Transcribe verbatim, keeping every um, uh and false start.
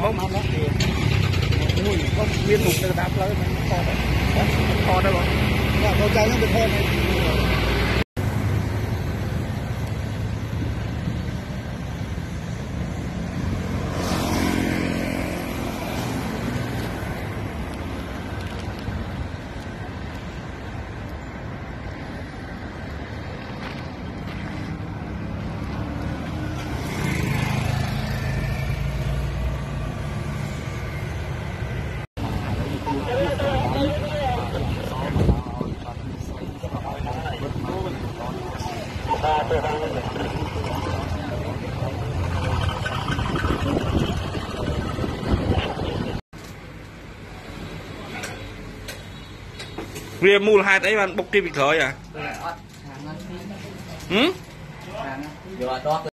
không nó tiền mùi không viên mục từ đáp lấy mình kho đấy kho đây rồi kho trái nó được kho này Vì mua hai đấy bạn bốc kia bị khởi à? Ừ?